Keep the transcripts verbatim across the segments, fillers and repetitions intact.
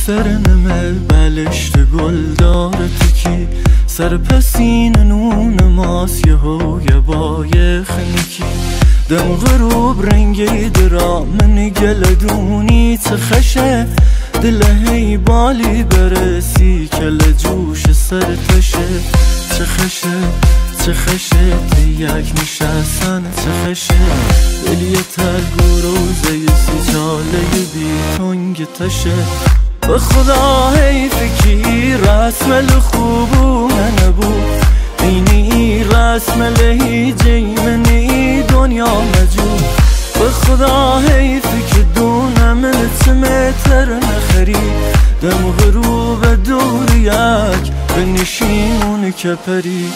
سرنمه بلشت گل داره تکی سر پسین نون ماس یه هوی بای خنکی دم غروب رنگی درام نگلدونی تخشه دل هی بالی برسی کل جوش سر تشه تخشه تخشه تیک نشستن تخشه دلیه ترگو روزه سی چاله بی تنگ تشه به خدا حیفی رسم الخوبو نبو اینی رسم لهیجی منی دنیا مجو به خدا حیفی که دونم التمتر نخری دم غروب دور یک به نشیمون کپری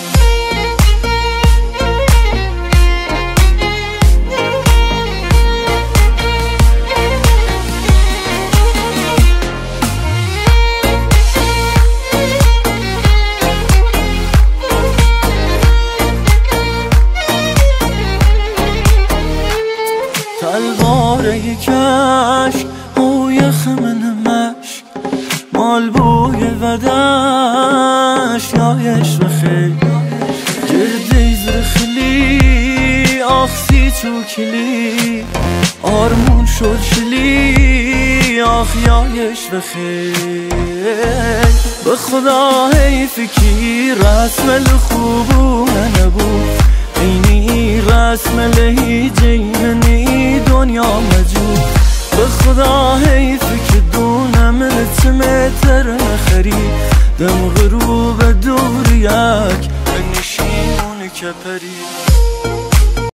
تلواره کشک بوی خمن مشک مال بوی ودش یایش و خیل گرده زرخلی آخسی چوکلی آرمون شد شلی آخ یایش و خیل به خدا حیفی کی رسم الخوبو نبو اینی رسم لهیجی منی دنیا مجو به خدا حیفی که دونم التمتر نخری دم غروب دور یک به نشیمون کپری